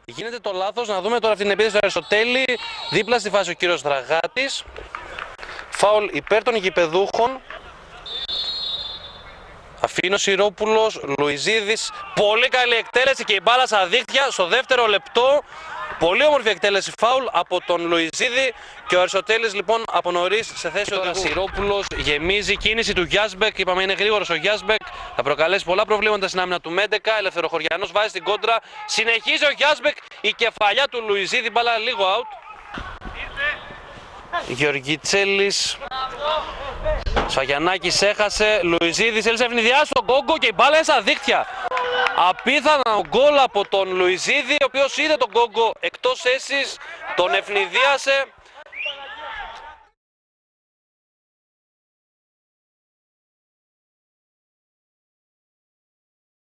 Γίνεται το λάθος, να δούμε τώρα αυτή την επίθεση του Αριστοτέλη. Δίπλα στη φάση ο κύριος Δραγάτης. Φάουλ υπέρ των γηπεδούχων. Αφήνει ο Σιρόπουλος, Λουιζίδης. Πολύ καλή εκτέλεση και η μπάλα στα δίχτυα στο δεύτερο λεπτό. Πολύ όμορφη εκτέλεση φάουλ από τον Λουιζίδη και ο Αριστοτέλης λοιπόν από νωρίς σε θέση οδηγού. Σιρόπουλος γεμίζει, κίνηση του Γιάσμπεκ, είπαμε είναι γρήγορος ο Γιάσμπεκ, θα προκαλέσει πολλά προβλήματα στην άμυνα του Μέντεκα. Ελευθεροχωριανός βάζει την κόντρα, συνεχίζει ο Γιάσμπεκ, η κεφαλιά του Λουιζίδη, μπάλα λίγο out. Γεωργιτσέλης, Σφαγιανάκης έχασε, Λουιζίδης έλυσε ευνηδιάσει τον Κόγκο και η μπάλα είναι στα δίχτυα. Απίθανο γκολ από τον Λουιζίδη, ο οποίος είδε τον Κόγκο εκτός θέσης, τον ευνηδίασε